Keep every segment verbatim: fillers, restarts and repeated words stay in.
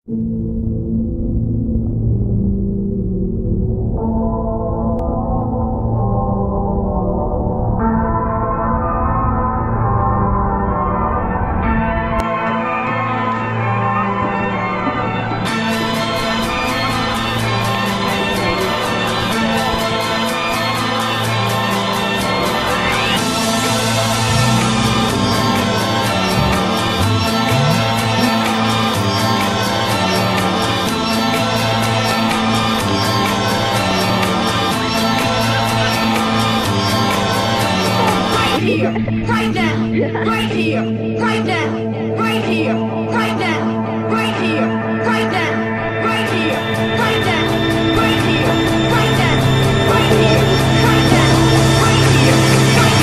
Right now, right here, right now, right here, right now, right here, right now, right here, right now, right here, right now, right here, right now, right here, right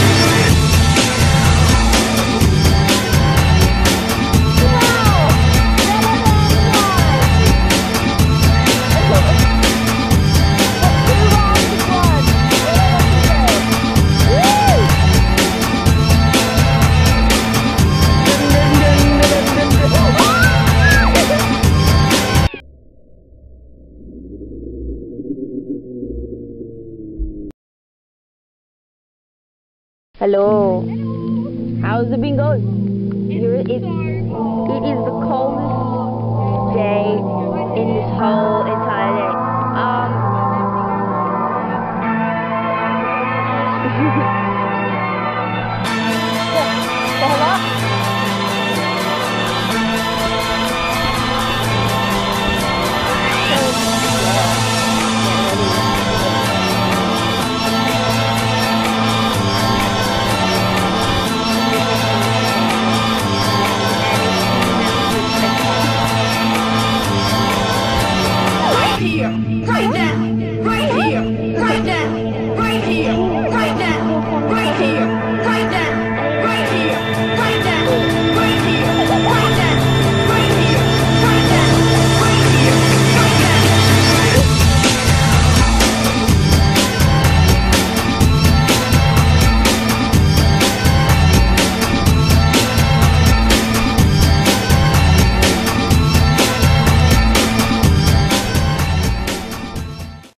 Hello. How's it been going? Here it, it, it is the coldest day in this whole entire day. Um. Hold up. Right